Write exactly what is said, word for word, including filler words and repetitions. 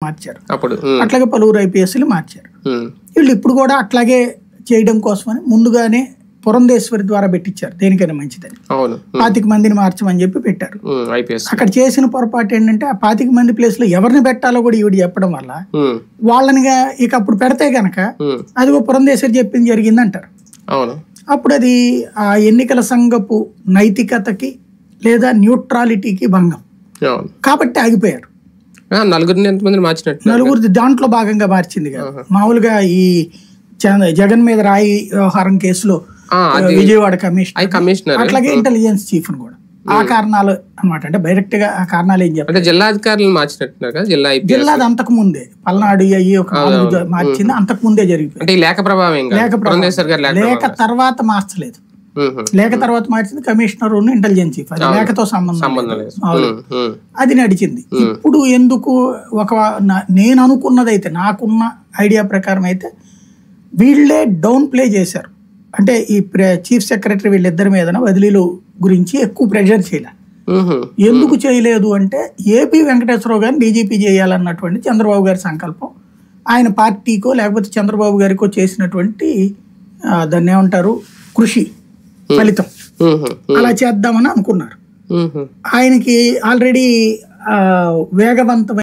మార్చారు, అట్లాగే పలువురు ఐపీఎస్లు మార్చారు. వీళ్ళు ఇప్పుడు కూడా అట్లాగే చేయడం కోసమని ముందుగానే పురంధేశ్వరి ద్వారా పెట్టించారు, దేనికైనా మంచిదని. పాతిక మందిని మార్చమని చెప్పి పెట్టారు. అక్కడ చేసిన పొరపాటు ఏంటంటే ఆ పాతిక మంది ప్లేస్ లో ఎవరిని పెట్టాలో కూడా ఈవిడ చెప్పడం వల్ల వాళ్ళని ఇక అప్పుడు పెడితే గనక అదిగో పురంధేశ్వరి చెప్పింది జరిగింది అంటారు. అప్పుడు అది ఆ ఎన్నికల సంఘపు నైతికతకి లేదా న్యూట్రాలిటీకి భంగం కాబట్టి ఆగిపోయారు. నలుగురిది దాంట్లో భాగంగా మార్చింది కదా. మామూలుగా ఈ జగన్ మీద రాయి వ్యవహారం కేసులో విజయవాడ కమిషనర్ అట్లాగే ఇంటెలిజెన్స్ చీఫ్ కూడా ఆ కారణాలు అనమాట. అంటే డైరెక్ట్ గా ఆ కారణాలు ఏం చెప్పారు, జిల్లాధికారులు మార్చినట్టున్నారు. జిల్లా జిల్లాది అంతకు ముందే పల్నాడు అయ్యి ఒక మార్చింది, అంతకు ముందే జరిగిపోయింది. లేఖ ప్రభావం లేఖ తర్వాత మార్చలేదు, లేఖ తర్వాత మార్చింది కమిషనర్ ఇంటెలిజెన్స్ చీఫ్, అది లేఖతో సంబంధం అది నడిచింది. ఇప్పుడు ఎందుకు ఒక నేను అనుకున్నదైతే నాకున్న ఐడియా ప్రకారం అయితే వీళ్ళే డౌన్ ప్లే చేశారు. అంటే ఈ చీఫ్ సెక్రటరీ వీళ్ళిద్దరి మీద బదిలీలు గురించి ఎక్కువ ప్రెషర్ చేయలే. ఎందుకు చేయలేదు అంటే ఏపీ వెంకటేశ్వరరావు గారిని డీజీపీ చేయాలన్నటువంటి చంద్రబాబు గారి సంకల్పం, ఆయన పార్టీకో లేకపోతే చంద్రబాబు గారికో చేసినటువంటి దాన్ని ఏమంటారు కృషి ఫలితం, అలా చేద్దామని అనుకున్నారు. ఆయనకి ఆల్రెడీ వేగవంతమైన